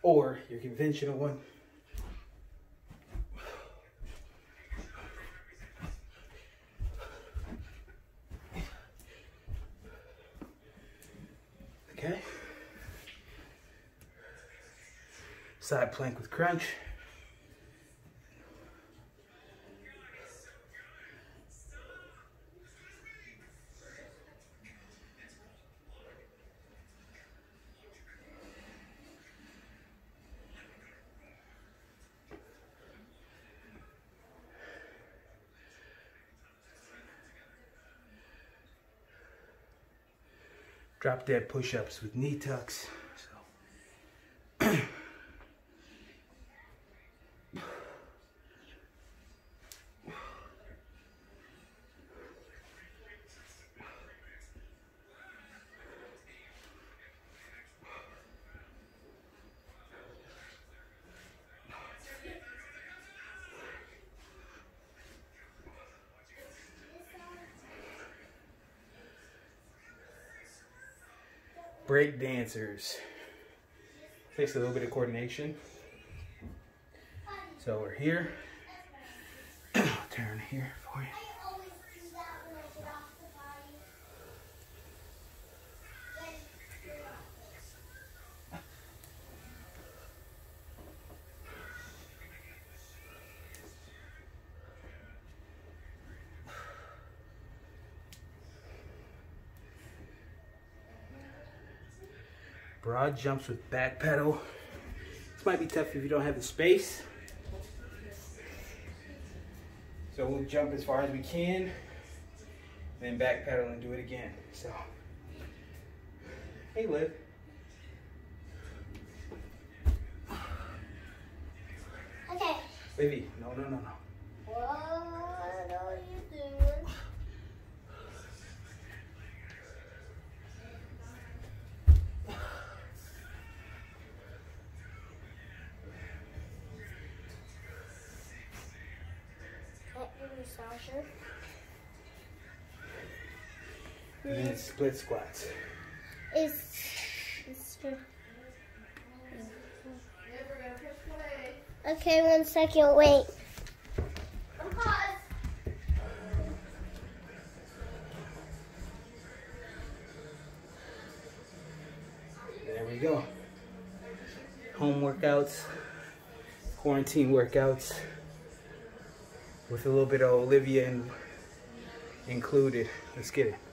or your conventional one. Okay. Side plank with crunch. Drop dead push-ups with knee tucks. Break dancers. Takes a little bit of coordination. So we're here. I'll turn here for you. Broad jumps with back pedal. This might be tough if you don't have the space. So we'll jump as far as we can, then back pedal and do it again. So, hey Liv. Okay. Baby, no. What are you doing? Massager. And then split squats. Okay, 1 second, wait. There we go. Home workouts, quarantine workouts, with a little bit of Olivia included. Let's get it.